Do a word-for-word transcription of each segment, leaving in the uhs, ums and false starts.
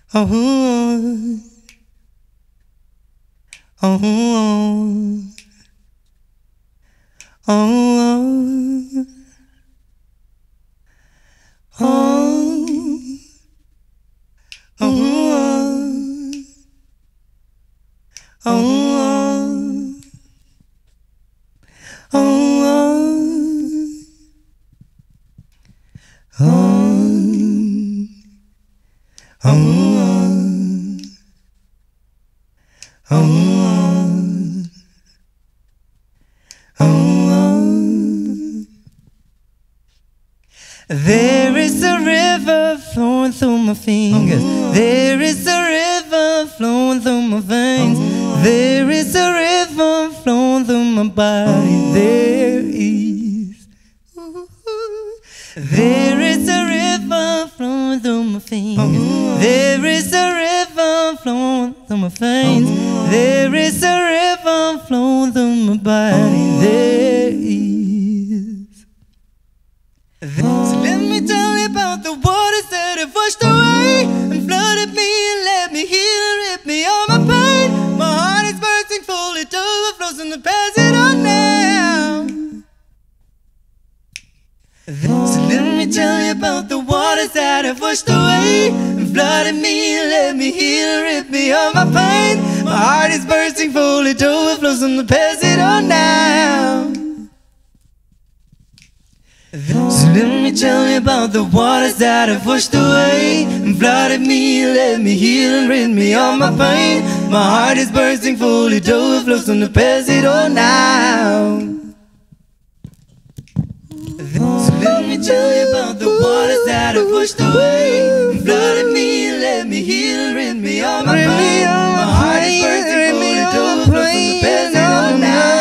Oh, oh, oh, oh, oh, oh, oh, There is a river flowing through my fingers. There is a river flowing through my veins. There is a river flowing through my body. There is. There is a river flowing through my fingers. There is a river flowing through my veins. There is a river flowing through my body. There is. So let me tell you about the waters that have washed away and flooded me and let me heal and rip me all my pain. My heart is bursting full, it overflows and to pass it on now. So let me tell you about the waters that have washed away and flooded me and let me heal and rip me all my pain. My heart is bursting full, it overflows and to pass it on now. So let me tell you about the waters that have washed away and flooded me, let me heal and rid me of my pain. My heart is bursting full, it overflows and to pass it on now. So let me tell you about the waters that have washed away and flooded me, let me heal and rid me of my pain. My heart is bursting full, it overflows and to pass it on now.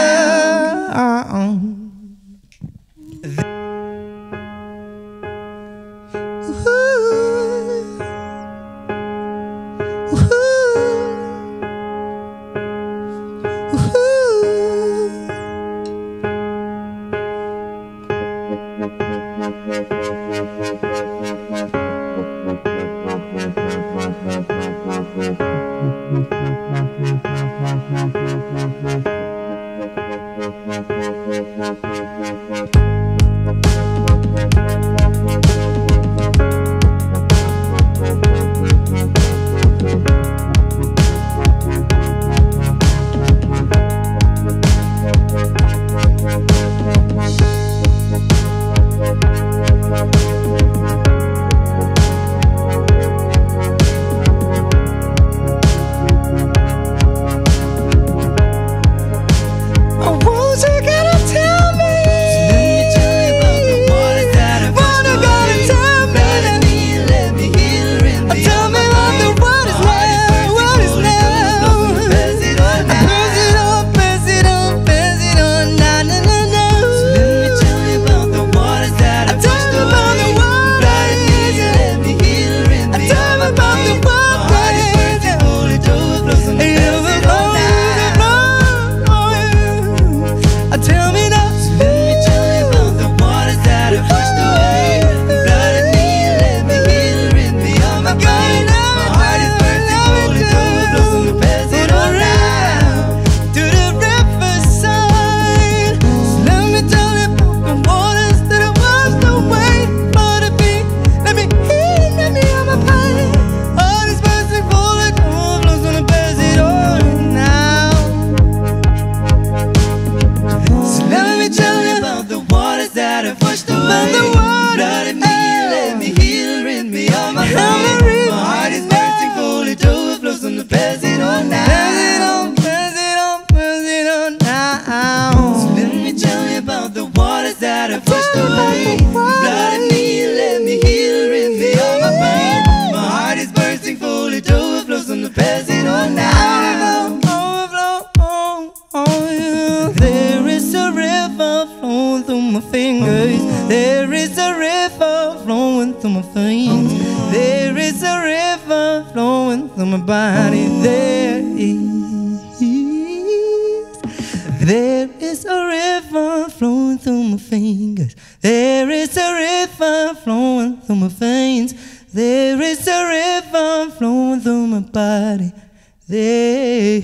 There is a river flowing through my fingers. There is a river flowing through my veins. There is a river flowing through my body. There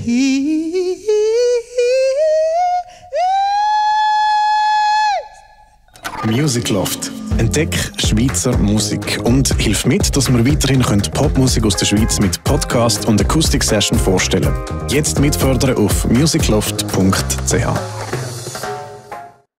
Music Loft. Entdecke Schweizer Musik und hilf mit, dass wir weiterhin Popmusik aus der Schweiz mit Podcast und Akustik-Session vorstellen können. Jetzt mitfördern auf musicloft punkt c h.